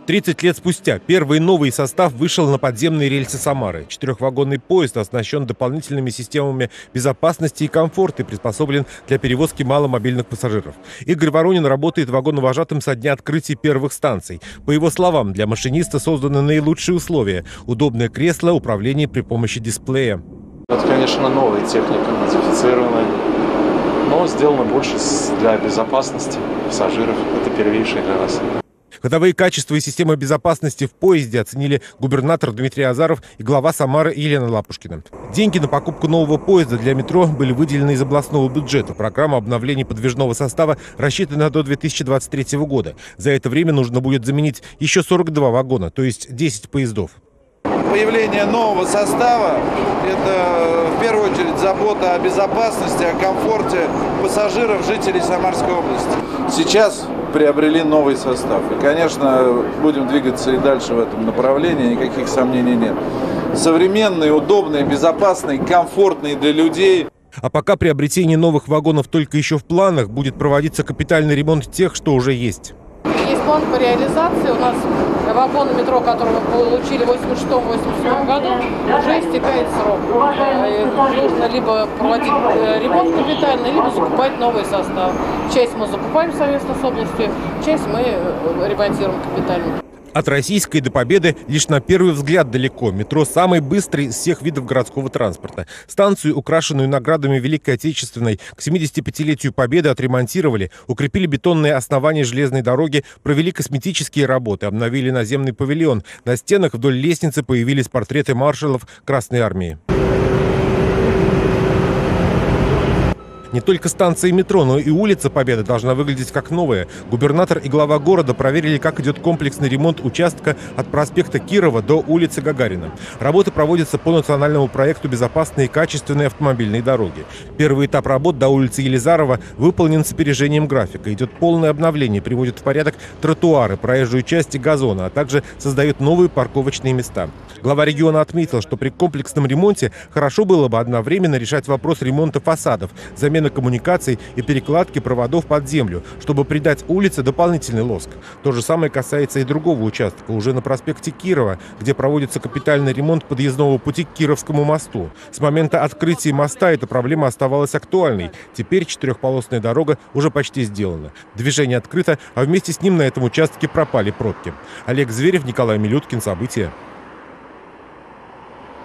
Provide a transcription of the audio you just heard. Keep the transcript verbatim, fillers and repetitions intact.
тридцать лет спустя первый новый состав вышел на подземные рельсы Самары. Четырехвагонный поезд оснащен дополнительными системами безопасности и комфорта и приспособлен для перевозки маломобильных пассажиров. Игорь Воронин работает вагоновожатым со дня открытия первых станций. По его словам, для машиниста созданы наилучшие условия. Удобное кресло, управление при помощи дисплея. Это, конечно, новая техника, модифицированная, но сделано больше для безопасности пассажиров. Это первейшее для нас. Ходовые качества и система безопасности в поезде оценили губернатор Дмитрий Азаров и глава Самары Елена Лапушкина. Деньги на покупку нового поезда для метро были выделены из областного бюджета. Программа обновления подвижного состава рассчитана до две тысячи двадцать третьего года. За это время нужно будет заменить еще сорок два вагона, то есть десять поездов. Появление нового состава – это в первую очередь забота о безопасности, о комфорте пассажиров, жителей Самарской области. Сейчас приобрели новый состав. И, конечно, будем двигаться и дальше в этом направлении, никаких сомнений нет. Современный, удобный, безопасный, комфортный для людей. А пока приобретение новых вагонов только еще в планах, будет проводиться капитальный ремонт тех, что уже есть. Есть план по реализации. У нас вагоны метро, которые мы получили в восемьдесят шестом — восемьдесят седьмом году, уже истекает срок. Нужно либо проводить ремонт капитальный, либо закупать новый состав. Часть мы закупаем совместно с областью, часть мы ремонтируем капитально. От Российской до Победы лишь на первый взгляд далеко. Метро самый быстрый из всех видов городского транспорта. Станцию, украшенную наградами Великой Отечественной, к семидесятипятилетию Победы отремонтировали, укрепили бетонные основания железной дороги, провели косметические работы, обновили наземный павильон. На стенах вдоль лестницы появились портреты маршалов Красной Армии. Не только станция метро, но и улица Победы должна выглядеть как новая. Губернатор и глава города проверили, как идет комплексный ремонт участка от проспекта Кирова до улицы Гагарина. Работы проводятся по национальному проекту «Безопасные и качественные автомобильные дороги». Первый этап работ до улицы Елизарова выполнен с опережением графика. Идет полное обновление, приводит в порядок тротуары, проезжую часть и газоны, а также создает новые парковочные места. Глава региона отметил, что при комплексном ремонте хорошо было бы одновременно решать вопрос ремонта фасадов, замены коммуникаций и перекладки проводов под землю, чтобы придать улице дополнительный лоск. То же самое касается и другого участка, уже на проспекте Кирова, где проводится капитальный ремонт подъездного пути к Кировскому мосту. С момента открытия моста эта проблема оставалась актуальной. Теперь четырехполосная дорога уже почти сделана. Движение открыто, а вместе с ним на этом участке пропали пробки. Олег Зверев, Николай Милюткин. События.